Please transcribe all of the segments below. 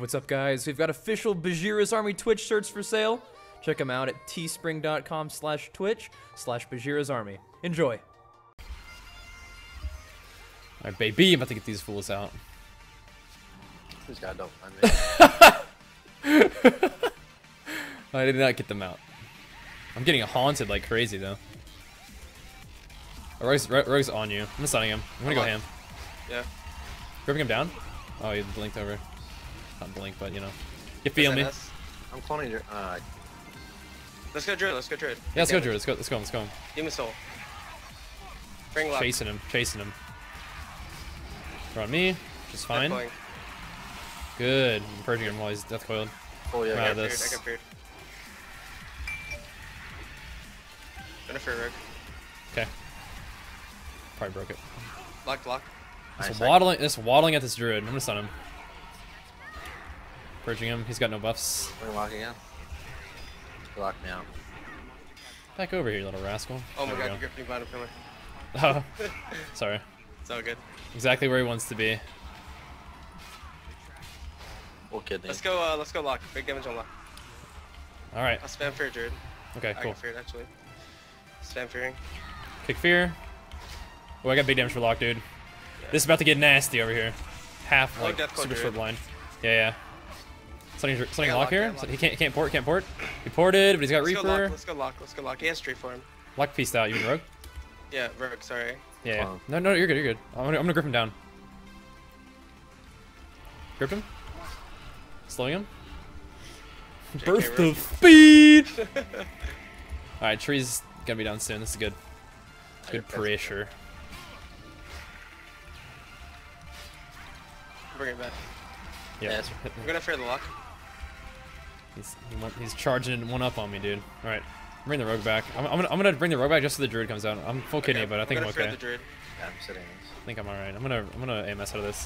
what's up guys? We've got official Bajheera's Army Twitch shirts for sale. Check them out at teespring.com/twitch/Bajheera's Army. Enjoy. Alright, baby, I'm about to get these fools out. This guy don't find me. I did not get them out. I'm getting haunted like crazy though. Rogue's on you. I'm stunning him. I'm gonna go ham. Yeah. Gripping him down? Oh, he blinked over. Not blink, but you know. You feel me? I'm cloning your. Let's go Druid. Let's go Druid. Yeah, let's go Druid. Let's go. Demon Soul. Bring luck. Chasing him. They're on me, which is fine. Good. I'm purging him while he's death coiled. Oh yeah, I got this. feared. Gonna fear Rogue. Okay. Probably broke it. Lock. Just waddling at this Druid. I'm gonna stun him. Purging him. He's got no buffs. We're gonna lock again. Lock me out. Back over here, you little rascal. Oh my There we god, you gripped me bottom pillar. Oh, sorry. It's all good. Exactly where he wants to be. We'll kidney. Let's go lock. Big damage on lock. Alright. I'll spam fear Druid. Okay, I cool. got feared actually. Spam fearing. Kick fear. Oh, I got big damage for lock, dude. Yeah. This is about to get nasty over here. Half, I like like, Death Coil super short Druid. blind. Yeah. Something got lock lock, here? got lock. He can't port. He ported, but he's got Let's Reaper. go lock. He has street form. Lock pieced out. You mean Rogue? Yeah, Rogue, sorry. Yeah. Wow. No, you're good. I'm gonna grip him down. Grip him. Slowing him. JK Burst Rogue. of speed. All right, tree's gonna be down soon. This is good. Good pressure. Bring it back. Yeah. Yes. I'm gonna fear the lock. He's charging one up on me, dude. All right, bring the rogue back. I'm gonna bring the rogue back just so the druid comes out. I'm full kidney, but I think I'm gonna fear okay. the Druid. Yeah, I'm sitting. I think I'm all right. I'm gonna AMS out of this.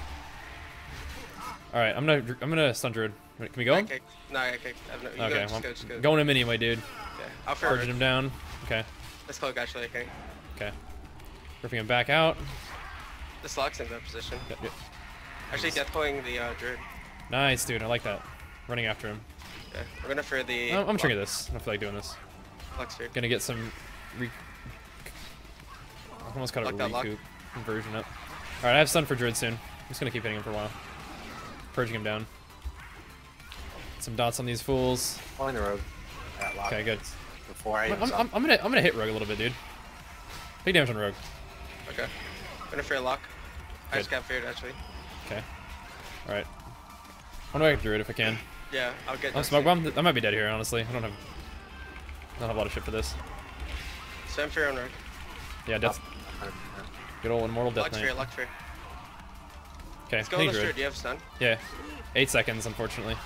All right, I'm gonna stun druid. Wait, can we go? I him? kicked. No, I kicked. You Okay, go, well, just go. going him anyway, dude. Yeah, I'll fear Charging Rogue. him down. Okay, Let's cloak actually, okay. okay. Ripping him back out. This lock's in that position. Yep. Actually, death pulling the Druid. Nice, dude. I like that. Running after him. Yeah, we're gonna fear the. I'm trying this. I don't feel like doing this. Lock's feared. Gonna get some. I almost got a Lock that lock. recoup conversion up. All right, I have stun for druid soon. I'm just gonna keep hitting him for a while. Purging him down. Some dots on these fools. Calling the rogue. Lock. Okay, good. Before I. I'm gonna hit rogue a little bit, dude. Big damage on rogue. Okay. I'm gonna fear lock. I Good. just got feared actually. Okay. All right. I'm gonna get druid if I can. Yeah, I'll get. Oh, smoke bomb. I might be dead here, honestly. I don't have a lot of shit for this. Spam fear on rogue. Yeah, death. Good old immortal death Lock's fear. knight. Lock's fear. Okay, Let's go hey on the druid. Druid. Do you have stun? Yeah, 8 seconds, unfortunately.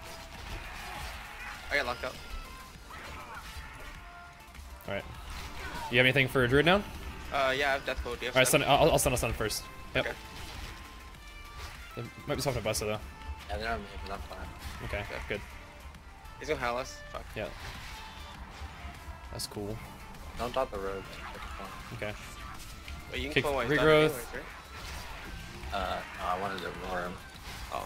I got locked up. All right. You have anything for a druid now? Yeah, I have death code. Do you have All right, stun? I'll stun first. Yep. Okay. There might be something to Busta though. Yeah, they're on me, but I'm fine. Okay, good. He's gonna howl us. Fuck. Yeah. That's cool. Don't dot the rogue. Okay. Wait, you can Kick pull while he's regrowth. down anyways, right? No, I wanted to roar him. Oh.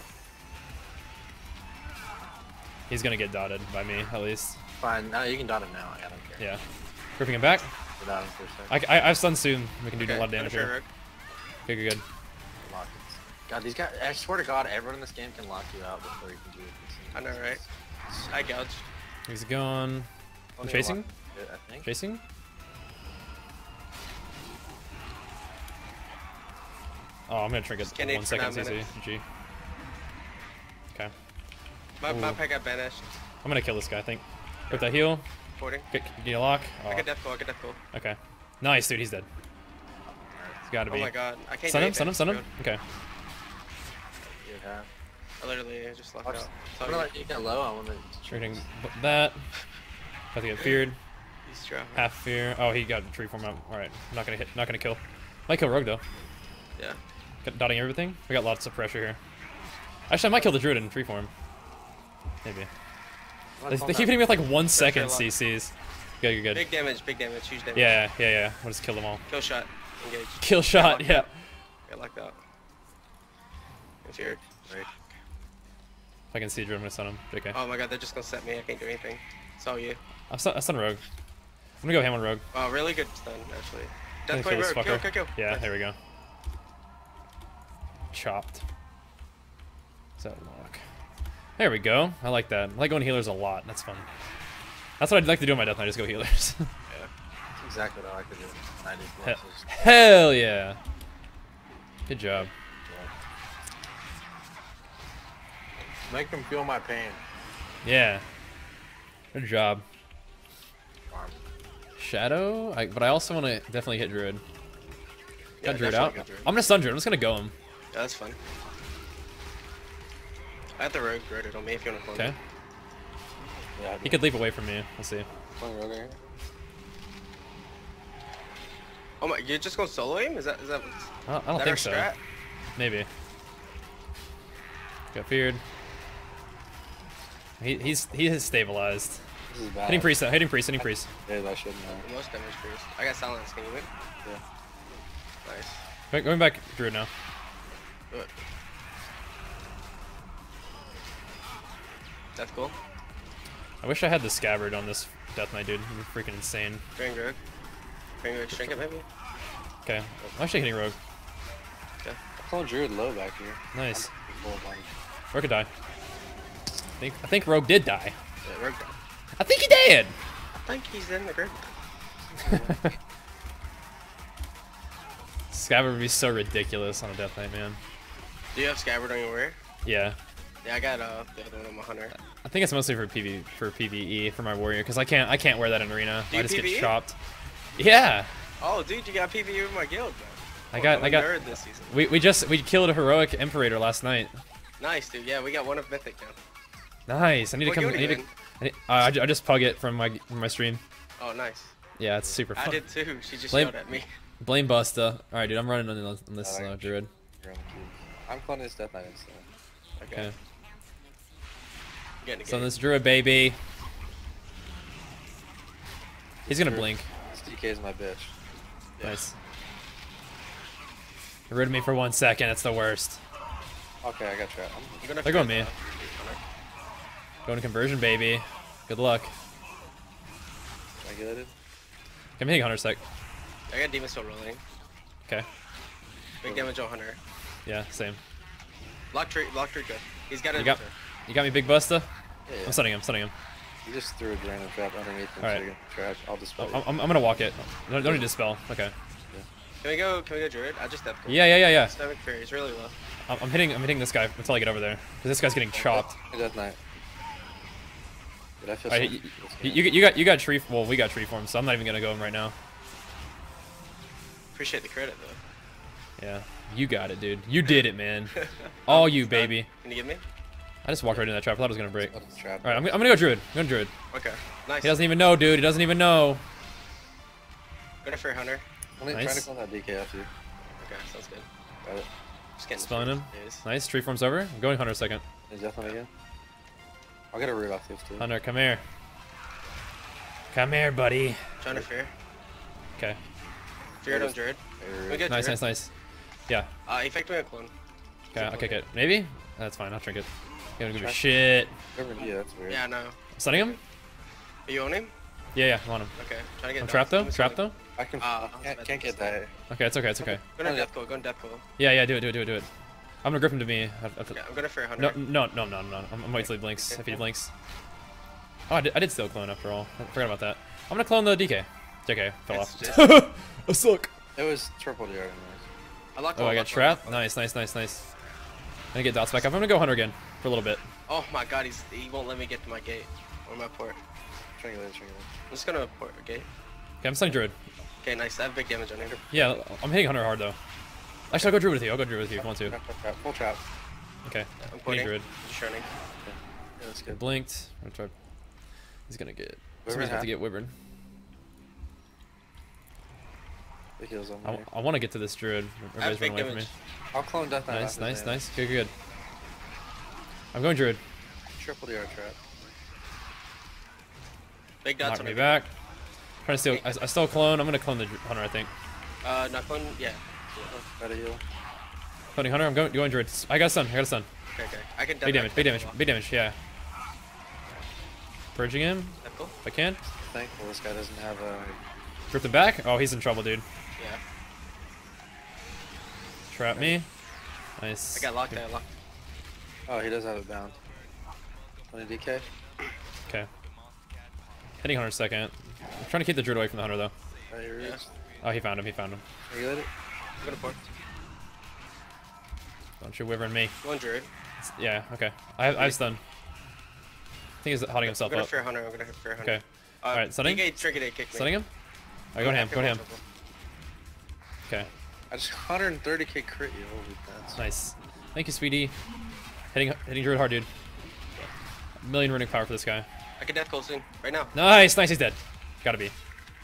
He's gonna get dotted by me, at least. Fine. No, you can dot him now. I don't care. Yeah. Gripping him back. We'll dot him for a second. I have stun soon. We can do Okay, a lot of damage gonna fear here. rogue. Good. Lock it. God, these guys. I swear to God, everyone in this game can lock you out before you can do it. I know, right? I gouged. He's gone. I'm Only chasing. lock it, I think. Chasing. Oh, I'm gonna trinket Scan it 1 for second 9 CC. minutes. GG. Okay. My Ooh. pet got banished. I'm gonna kill this guy, I think. With that heal. Porting. Get a lock. I Oh, got death code. okay. Nice, dude. He's dead. He's gotta Oh be. my god. I can't Stun do him, stun him, anything. stun him. Okay. Yeah. I literally just locked Watch. out. I'm gonna let you get low. I want to. Shooting that. About to get feared. He's dropping. Half fear. Oh, he got tree form out. All right. Not gonna hit. Not gonna kill. Might kill rogue though. Yeah. Got dotting everything. We got lots of pressure here. Actually, I might kill the druid in tree form. Maybe. They keep hitting me with like 1 second fair luck. CCs. Good. Big damage, huge damage. Yeah. We'll just kill them all. Kill shot. Engage. Kill shot. Yeah. Get locked out. Inferior. Right. If I can see Druid, I'm gonna stun him. JK. Oh my god, they're just gonna set me. I can't do anything. It's all you. I stun Rogue. I'm gonna go ham on Rogue. Oh, really good stun, actually. I'm Death gonna point kill Rogue. this Kill, fucker. kill, kill. Yeah, Nice. there we go. Chopped. Is that lock? There we go. I like that. I like going healers a lot. That's fun. That's what I'd like to do on my Death Knight, just go healers. That's exactly what I like to do. 90 plus is Hell yeah. Good job. make them feel my pain. Yeah. Good job. Farm. Shadow? But I also want to definitely hit Druid. Yeah, Got Druid definitely out. good Druid. I'm gonna stun Druid. I'm just gonna go him. Yeah, that's fun. I have the Rogue Druid on me if you want to clone. Okay. Yeah, He could leap away from me. We'll see. playing Rogue here. Oh my, you're just going solo aim? Is that I don't that think our so. strat? Maybe. Got feared. He is stabilized. This is bad. Hitting priest. Hitting priest. Hitting priest. Yeah, I shouldn't know. The most damage priest. I got silence. Can you win? Yeah. Nice. Going back Druid now. Do it. That's cool. I wish I had the scabbard on this Death Knight, dude. He's freaking insane. Bring Rogue. Bring Rogue Shrink it maybe? Okay. I'm actually hitting Rogue. Okay. I cloned Druid low back here. Nice. Full of money. Rogue could die. I think Rogue did die. Yeah, Rogue down. I think he did! I think he's in the grid. Scabbard would be so ridiculous on a Death Knight, man. Do you have Scabbard on your wear? Yeah. Yeah, I got the other one on my hunter. I think it's mostly for PvE for my warrior because I can't wear that in arena. Do I you just get PvE? chopped. Yeah. Oh, dude, you got PvE with my guild, bro. I got nerd this season. we killed a heroic Imperator last night. Nice, dude. Yeah, we got one of Mythic now. Nice. I need to What come. guild I are you need to, I just pug it from my stream. Oh, nice. Yeah, it's super fun. I did too. She just Blame- yelled at me. Blame Busta. All right, dude. I'm running on this Alright. Druid. You're on the queue. I'm cloning this Death Knight instead. Okay. Okay. Getting So a this Druid baby. He's gonna blink. This DK is my bitch. Yeah. Nice. Get rid of me for 1 second. It's the worst. Okay, I got trapped. You're gonna They're going fear me. the- Going to conversion, baby. Good luck. Regulated. I'm hitting Hunter sec. I got Demon Soul rolling. Okay. Big damage on Hunter. Yeah, same. Block tree good. He's got You it. got you got me, Big Busta. Yeah, yeah. I'm stunning him. Stunning him. You just threw a random trap underneath him, Alright. so you can trash. I'll dispel I'm gonna walk it. Don't need to spell. Okay. Can we go Druid? I just death. Yeah. Stomach Fury is really low. I'm hitting this guy until I get over there because this guy's getting chopped. Hey, Death Knight. Dude, I feel Alright, so you got tree. Well, we got tree form, so I'm not even gonna go him right now. Appreciate the credit though. Yeah, you got it, dude. You did it, man. All you, baby. Can you give me? I just walked right into that trap. I thought it was gonna break. What is trap? All right, I'm gonna go Druid. I'm going Druid. Okay. Nice. He doesn't even know, dude. He doesn't even know. Gonna Fear Hunter. I'm Nice. trying to clone that DK after you. Okay, sounds good. Got it. Just getting Spelling him. Days. Nice. Tree form's over. I'm going Hunter second. Is Death Knight again? I'll get a root off this too. Hunter, come here. Come here, buddy. Trying to Fear. Okay. Fear on Druid. We get Nice, Druid. nice. Yeah. Effect me a clone. Okay, okay, good. Maybe? That's fine. I'll drink it. Gonna give me Try- shit. Yeah, that's weird. Yeah, no. Stunning him? Are you on him? Yeah, I'm on him. Okay. Trying to get I'm down. trapped though? Demon Soul. Trapped though? I can. Ah, can't get that. Okay, it's okay, it's okay. Go to Death Coil. Go to Death Coil. Yeah, do it. I'm gonna grip him to me. Yeah, I'm gonna Fear Hunter. No. I'm waiting till he blinks. If he blinks. Oh, I did still clone after all. I forgot about that. I'm gonna clone the DK. JK, fell It's off. I suck. It was triple DR anyways. I locked Oh, one, I got locked one, trapped. locked one. Nice. I'm gonna get dots back up. I'm gonna go Hunter again for a little bit. Oh my god, he won't let me get to my gate. Or my port. Triangulate. I'm just gonna port a gate. Okay, I'm stunning Druid. Okay, nice. I have big damage on him. Yeah, I'm hitting Hunter hard though. Actually, I'll go Druid with you. I'll go Druid with you if you want to. Trap. Full trap. Okay. I'm Hitting porting. Druid. Just running. Yeah, that's Good. good. Blinked. I'm gonna try. He's gonna get. Wyvern Somebody's got half. to get Wyvern. The heals on me. I want to get to this Druid. I have Everybody's big running away from me. damage. I'll clone Death Knight. Nice. after this. Good. I'm going Druid. Triple DR trap. Big dots Knock on me me. back. Trying to steal. I stole clone. I'm gonna clone the Hunter, I think. Not clone. Yeah. Got a heal. Cloning Hunter, I'm going Druid. I got a stun, Okay, I can Big damage, big damage, big damage, yeah. Purging him, Deathful? if I can. Thankful this guy doesn't have a. Drift him back. Oh, he's in trouble, dude. Yeah. Trap me. Nice. I got locked, I got locked. Oh, he does have it bound. 20 DK. Okay. Hitting Hunter second. I'm trying to keep the Druid away from the Hunter, though. Are you ready? Oh, he found him, he found him. Are you ready? I'm gonna port. Don't you wyvern me. One Druid. Yeah, okay. I have stun. I think he's hotting himself I'm gonna up. Fear Hunter, I'm gonna Fear Hunter. Okay. Alright, stunning? Trinket kick me. Stunning him? Alright, go to him, go to him. Okay. I just 130k crit you. Holy nuts. Nice. Thank you, sweetie. Hitting Druid hard, dude. A million runic power for this guy. I can death closing right now. Nice, nice, he's dead. Gotta be.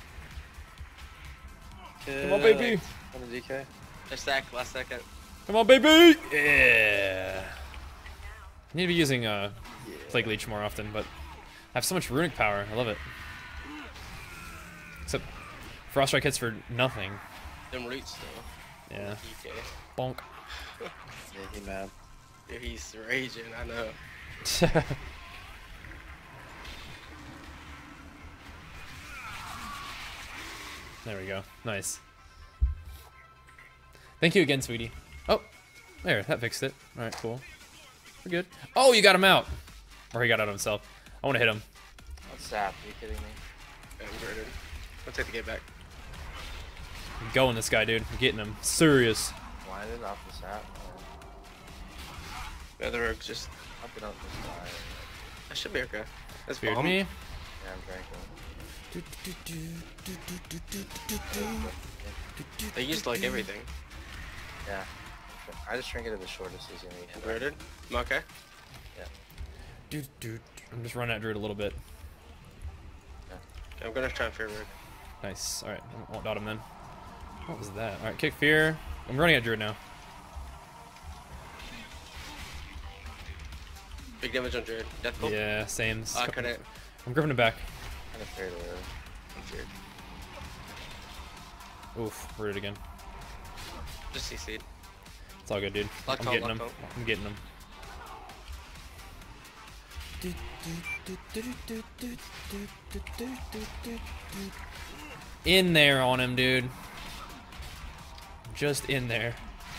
Come on, baby. 20 DK. Just stack, last second. Come on, baby! Yeah. I need to be using Plague Leech more often, but I have so much runic power. I love it. Except Frost Strike hits for nothing. Them roots though. Yeah. DK. Bonk. Yeah, he mad. Yeah, he's raging, I know. There we go. Nice. Thank you again, sweetie. Oh, there. That fixed it. All right, cool. We're good. Oh, you got him out. Or he got out himself. I want to hit him. What's that? Are you kidding me? I'm inverted. I'll take the gate back. I'm going this guy, dude. I'm getting him. Serious. Blinded off the sap. The other rogue's just. Up and up this guy. That should be okay. That's Feared bomb. me. Yeah, I'm drinking. They used like everything. Yeah. I just trinketed the shortest he's gonna be. Inverted. I'm okay. Dude. I'm just running at Druid a little bit. Okay, I'm gonna try and fear rogue. Nice. All right. I won't dot him then. What was that? All right. Kick fear. I'm running at Druid now. Big damage on Druid. Death pull. Yeah. Same. I couldn't. I'm gripping him back. Kind of feared it. I'm feared. Oof. Rooted again. Just CC'd. It's all good, dude. Lock I'm phone, getting lock him. phone. I'm getting him. In there on him, dude. Just in there.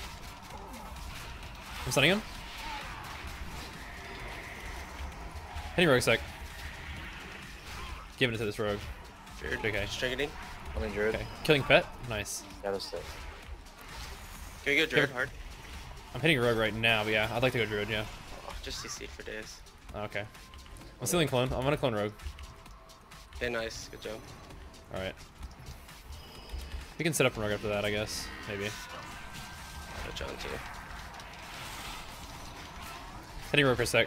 I'm stunning him. Hitting rogue sec. Giving it to this rogue. Feared. Okay. Stringeting. I mean, Druid. Okay. Killing pet. Nice. Got a stick. Can we go Druid Here. hard? I'm hitting rogue right now, but yeah, I'd like to go druid. Yeah. Oh, just CC'd for days. Okay. I'm stealing clone. I'm gonna clone rogue. Okay, nice. Good job. All right. We can set up a rogue after that, I guess. Maybe. Good job too. Hitting rogue for a sec.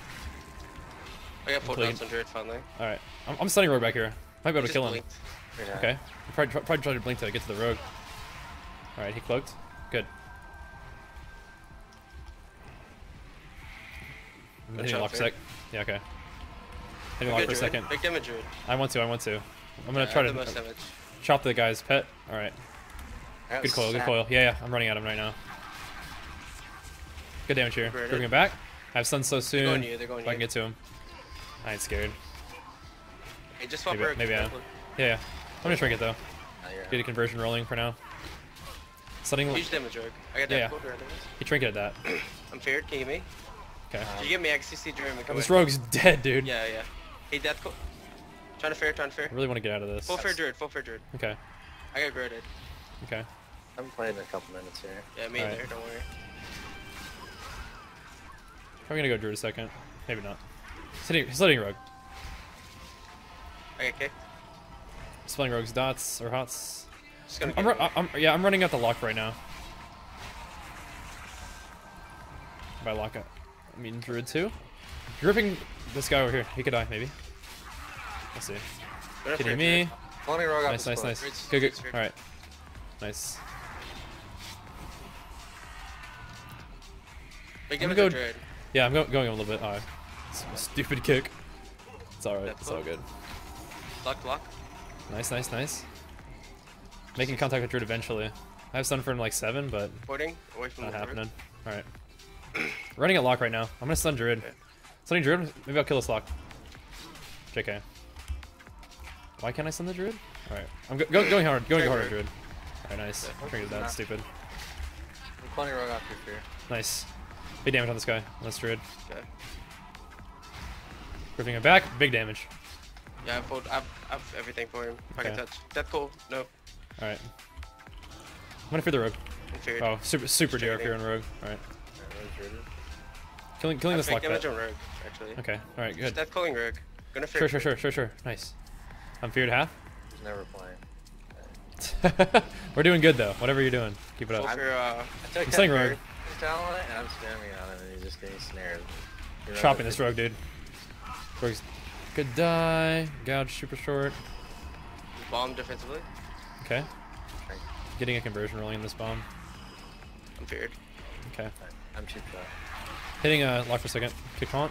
I got full Complete. drops on Druid finally. All right. I'm stunning rogue back here. Might be able to Just kill him. blinked. Yeah. Okay. Probably try to blink to get to the rogue. All right. He cloaked. Good. I'm Good hitting job, lock Fair. sec. Yeah. Okay. Hitting lock Good for a Druid. second. Big damage Druid. I want to. I'm gonna Yeah, try the to most damage. chop the guy's pet. All right. I got Good coil. Good sap. coil. Yeah. I'm running at him right now. Good damage here. Converted. Bring him back. I have stun so soon. They're going you. They're going If I can you. get to him. I ain't scared. Hey, just swap Maybe- rogue. maybe I- Yeah. I'm gonna shrink it though. Now you're Get a conversion rolling for now. Stunning. Huge damage rogue. I got Yeah, that yeah. anyways. He trinketed that. I'm feared. Can you get me? Okay. Did you get me? I can CC Druid. Oh, this rogue's dead, dude. Yeah, yeah. Hey, death cool. Trying to fair, trying to fair. I really want to get out of this. Full fair Druid, full fair Druid. Okay. I got graded. Okay. I haven't played in a couple minutes here. Yeah, me Alright. either, don't worry. Probably gonna go druid a second. Maybe not. He's letting rogue. I got kicked. Splitting rogue's dots or hots. Just gonna I'm running out the lock right now. By lock, I mean druid too. Gripping this guy over here. He could die maybe. Let's see. Kidding me? Cloning rogue off Nice, the nice, spot. nice. Druid's- Good, good. Druid's fair. All right. Nice. Big I'm damage gonna on go- Druid. Yeah, I'm going a little bit. Stupid kick. It's all right. It's all good. Lock, lock. Nice, nice, nice. Making contact with druid eventually. I have stun for like 7, but Porting away from not the happening. All right. Running at lock right now. I'm gonna stun Druid. Okay. Stunning Druid. Maybe I'll kill this lock. JK. Why can't I stun the Druid? All right. I'm going hard. Going harder, Druid. All right, nice. Triggered that. Stupid. I'm cloning rogue off your fear. Nice. Big damage on this guy. On this Druid. Okay. Gripping him back. Big damage. Yeah, I've everything for him. If I can Okay. touch. Death cool. No. All right. I'm gonna fear the rogue. Inferior. Oh, super DRP trading. on rogue. All right. Alright, rogue's rooted. Killing this lock. damage Bet. on rogue, actually. Okay. All right. Good. Death calling rogue. Gonna fear. Sure. Nice. I'm feared half. He's never playing. We're doing good though. Whatever you're doing, keep it Full up. fear, I took I'm saying that rogue. bird talent and I'm spamming on him and he's just getting snared. You're Chopping right. this rogue, dude. Rogue's good die. Gouge super short. bomb defensively. Okay. Getting a conversion rolling in this bomb. I'm feared. Okay. I'm cheap shot. Hitting a lock for a second. Kick taunt.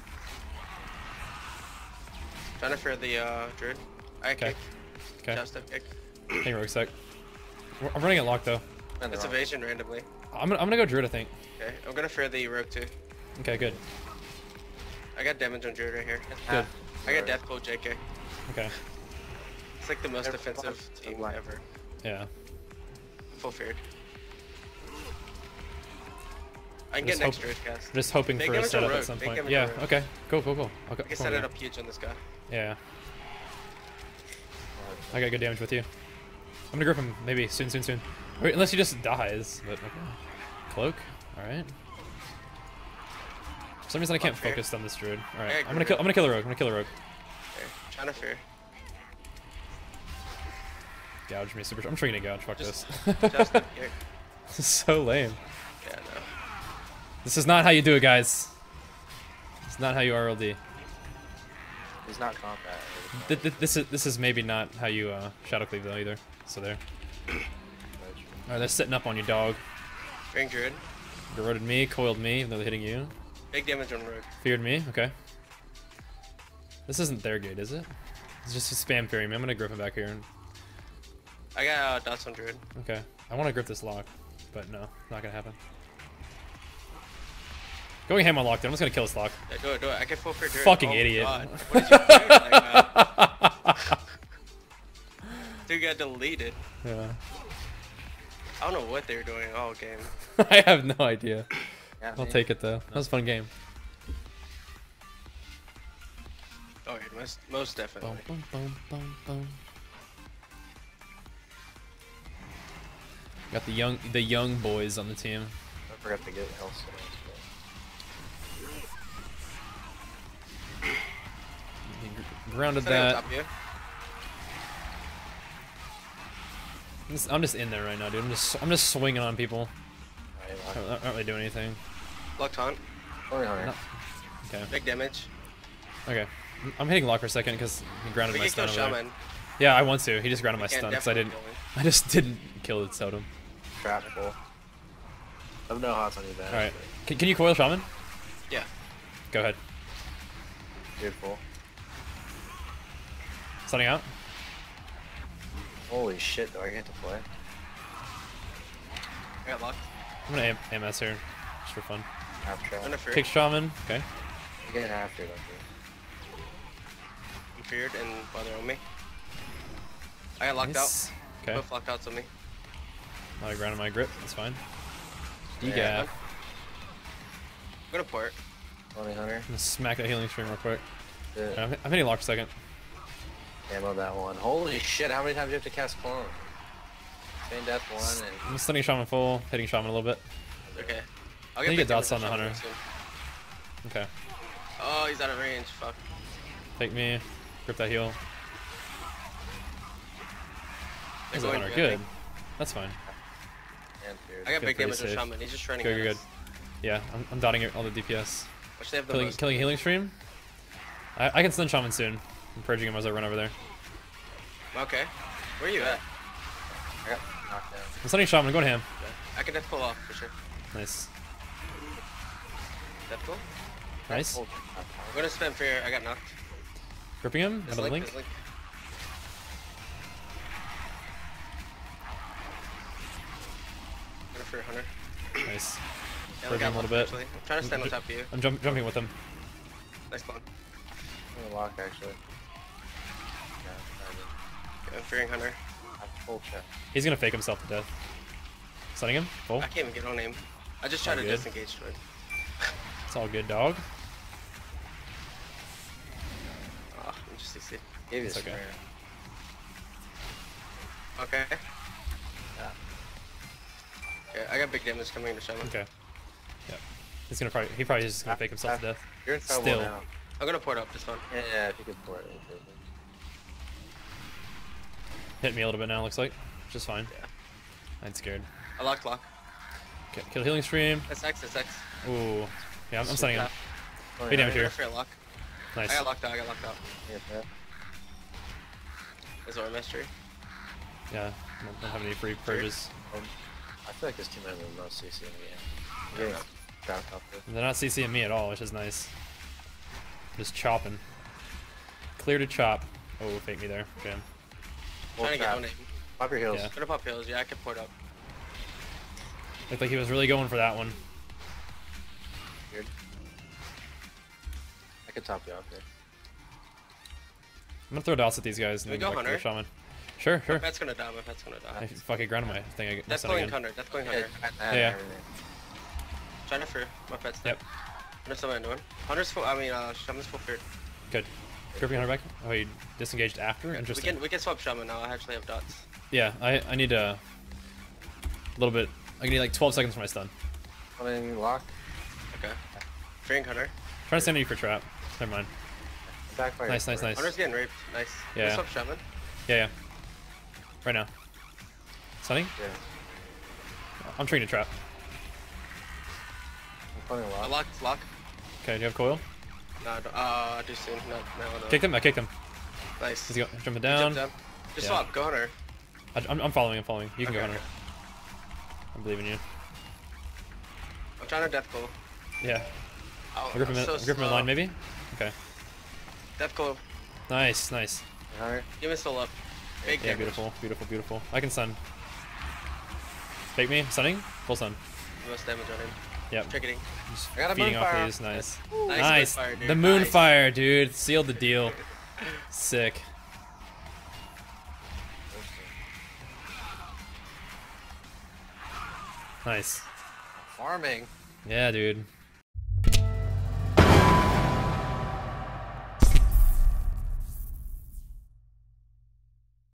Trying to fear the druid. I Okay. kick. Okay. Just step kick. Hitting rogue sec. I'm running at lock though. And It's the wrong. evasion randomly. I'm gonna go druid, I think. Okay. I'm gonna fear the rogue too. Okay, good. I got damage on druid right here. Good. I got death cold JK. Okay. It's like the most They're defensive fucked. team Black. ever. Yeah. Full feared. I can Just get next hope- druid cast. I'm just hoping Big for a damage on setup at rogue, some big point. damage Yeah. on rogue. Okay. Go. I'll go. I can set it up huge on this guy. Yeah. I got good damage with you. I'm gonna grip him maybe soon. Wait, unless he just dies. But okay. Cloak. All right. For some reason I can't Fuck, fair. focus on this druid. All I right. agree. I'm gonna kill the rogue. I'm gonna kill the rogue. Okay. Trying to fear. Gouge me super. I'm trying to gouge. Fuck Just- this. Just step kick. This is so lame. Yeah, no. This is not how you do it, guys. It's not how you RLD. He's not combat. This is maybe not how you shadow cleave though either. So there. Alright, they're sitting up on you, dog. Fearing druid. Garroted me, coiled me, even though they're hitting you. Big damage on rogue. Feared me, okay. This isn't their gate, is it? It's just a spam fearing me. I'm gonna grip him back here. I got dots on druid. Okay. I want to grip this lock, but no, not gonna happen. Going ham on lock, then I'm just gonna kill this lock. Yeah, do it. I can full fear druid. Fucking Oh, idiot. God. What did you do? Like that? Dude got deleted. Yeah. I don't know what they were doing all game. I have no idea. Yeah, I'll me. take it though. That was a fun game. Oh, yeah, most definitely. Boom. Got the young boys on the team. I forgot to get health. He grounded Setting on that. top of you. I'm just in there right now, dude. I'm just swinging on people. Right, I'm not really doing anything. Blocked hunt. No. Okay. Big damage. Okay. I'm hitting lock for a second because he grounded We my can kill stun over there. shaman. Yeah, I want to. He just grounded my We can stun because I definitely didn't. kill him. I just didn't kill the totem. Trap full. I have no hots on you, Ben. All right. Can you coil shaman? Yeah. Go ahead. Beautiful. Stunning out. Holy shit, do I get to play? I got locked. I'm gonna AMS here, just for fun. Half trap. I'm gonna fear. Kick shaman. Okay. You get half trap. I'm feared and while they're on me. I got locked Nice. out. Okay. Both locked outs on me. I grounded my grip. That's fine. Yeah. Degap. I'm gonna port. Only Hunter. I'm gonna smack that healing stream real quick. Good. I'm hitting lock for a second. Ammo that one. Holy shit, how many times do you have to cast clone? Chain death one and I'm stunning shaman full, hitting shaman a little bit. Okay. I'll You big get dots damage on the shaman hunter. soon. Okay. Oh, he's out of range. Fuck. Take me. Grip that heal. They're There's a going hunter. to, I Good. think. That's fine. and feared. I got Feel big pretty damage on safe. shaman. He's just running Good, at good, us. good. Yeah, I'm dotting all the DPS. Which they have the Killing, most. killing healing stream. I can stun shaman soon. I'm purging him as I run over there. Okay. Where are you at? I got knocked down. I'm stunning shaman. I'm going ham. I can death pull off for sure. Nice. Death pull? Nice. Hold. I'm gonna spam fear. I got knocked. Gripping him. His Another link, link. his link. for Hunter. Nice. Yeah, Hurt we got him a little luck, bit. actually. I'm trying to stand on top of you. I'm jumping with him. Nice clone. I'm gonna lock actually. Yeah, I'm fearing Hunter. I have full check. He's gonna fake himself to death. Stunning him. Full. I can't even get on aim. I just tried All to good. disengage to it. It's all good, dog. Oh, I'm just CC. Gave you It's a okay. sprayer. Okay. Yeah. Okay, I got big damage coming into Shaman. Okay. Yep. He probably is just gonna fake himself to death. You're in trouble Still. now. I'm gonna port up this one. Yeah, if you could pour it. it'd be good. Hit me a little bit now, looks like. Which is fine. Yeah. I'm scared. I locked lock. Okay, kill healing stream. That's X, that's X. Ooh. Yeah, I'm stunning him. Oh, Big yeah, damage yeah. here. Fair lock. Nice. I got locked out, I got locked out. Yeah, yeah. There's our mystery. Yeah, don't have any free purges. I feel like this team has the most CC in the game. I'm getting ground up there. They're not CCing me at all, which is nice. Just chopping. Clear to chop. Oh, fake me there. Okay. Full Trying to get trap. on aim. Pop your heels. Yeah. Gonna pop hills, yeah, I can port up. Looked like he was really going for that one. Weird. I could top you off here. I'm gonna throw dots at these guys and Can we then go go back to the Hunter? shaman. Sure, My sure. pet's gonna die, my pet's gonna die. I fucking grounded my thing. I That's said going again. Hunter, that's going Yeah, Hunter. I had Yeah. everything. Trying to fear, my pet's dead. Yep. What's somebody doing? Hunter's full, Shaman's full feared. Good. Gripping Hunter back. Oh, he disengaged after? Interesting. We can swap Shaman now, I actually have dots. Yeah, I need a little bit. I need like 12 seconds for my stun. One you lock. Okay. Fearing Hunter. Trying to stand on you for trap. Never mind. Backfire. Nice, nice, nice. Hunter's getting raped. Nice. Yeah. We swap Shaman. Yeah, yeah. Right now. Stunning? Yeah. I'm trying to trap. I'm putting a I lock. locked lock. Okay, do you have coil? No, too soon. No. Kicked him? I kicked him. Nice. He's jumping Jump down. down. Just Yeah. swap, go Hunter. I'm following, I'm following. You can go, Okay, Hunter. I believe in you. I'm trying to death goal. Yeah. Oh, Grip him, I'm so grip him in slow. line, maybe? Okay. Death goal. Nice, nice. Hunter. Give me soul up. Big Yeah, damage. beautiful, beautiful, beautiful. I can stun. Fake me? Stunning? Full stun. Most damage on him. Yep. Tricketing. Just I got a feeding off moonfire. these. Nice. Nice Nice. moonfire, dude. The Nice. moonfire, dude. Sealed the deal. Sick. Nice. Farming. Yeah, dude.